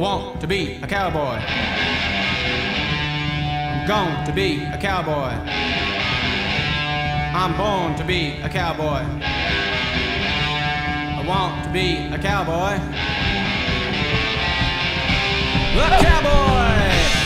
want to be a cowboy. I'm going to be a cowboy. I'm born to be a cowboy. I want to be a cowboy. A cowboy!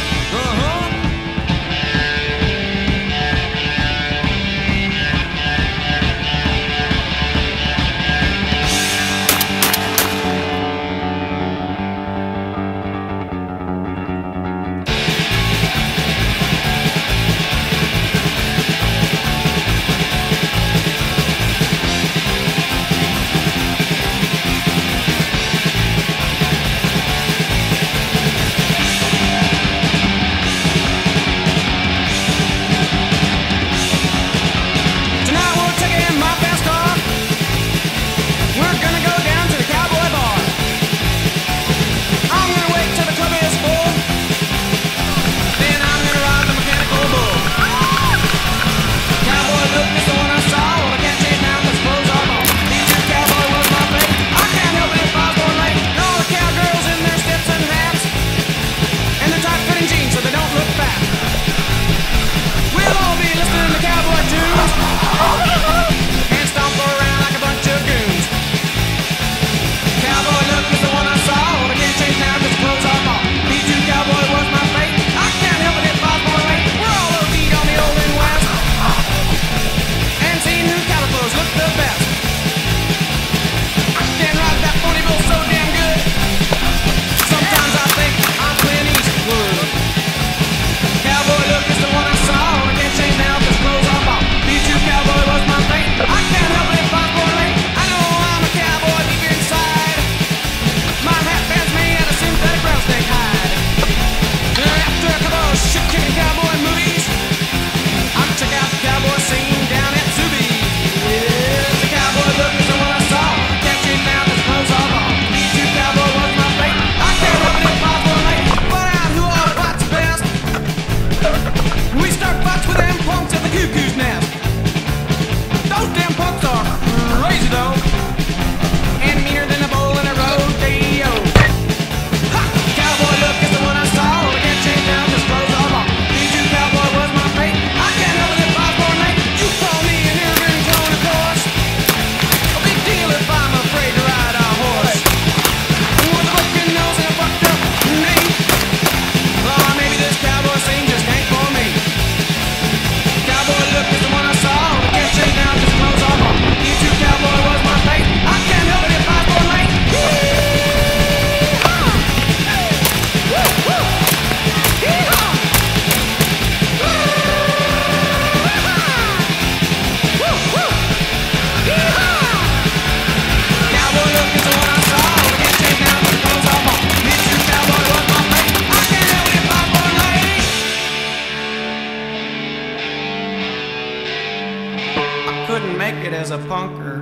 Couldn't make it as a punker.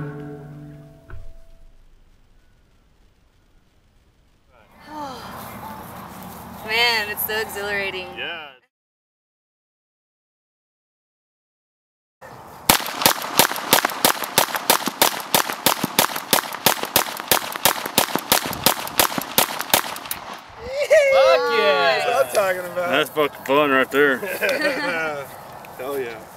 Man, it's so exhilarating. Yeah. Fuck yeah! That's what I'm talking about. That's fucking fun right there. Hell yeah.